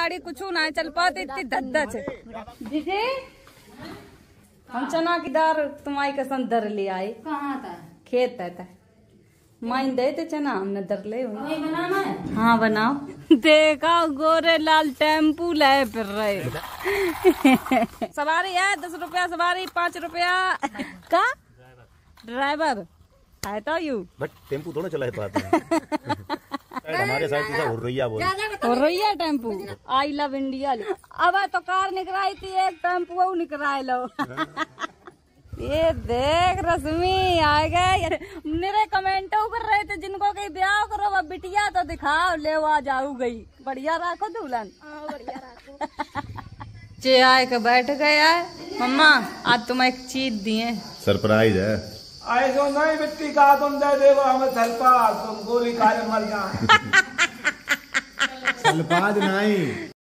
गाड़ी कुछ ना चल पाती, इतनी धद्दच है। दीदी हम चना की दाल तुम्हारी कसम दर ले आए। कहाँ था? खेत है माइन दे थे चना, हमने दर ले। वही बनाना है। हाँ बनाओ। देखा गोरे लाल टेम्पू ले फिर रहे। सवारी है 10 रुपया सवारी, 5 रुपया का ड्राइवर है तो यू बट टेम्पू थोड़ा चला है हमारे साइड से हुर्रिया बोल हुर्रिया टेम्पू। I love India. अब तो कार निकराई थी, एक टेम्पू निकराए लो। ये देख रश्मि आ गए। मेरे कमेंटों कर रहे थे जिनको कहीं ब्याह करो अब बिटिया तो दिखाओ, ले आ जाऊ गई। बढ़िया रखो दुल्हन। बढ़िया रखो। चे आए के बैठ गया है। मम्मा आज तुम्हें एक चीज दिए, सरप्राइज है। आए जो नहीं मिट्टी का तुम दे देवो हमें थलपा, तुम गोली खा मर जाए। सलपाज नहीं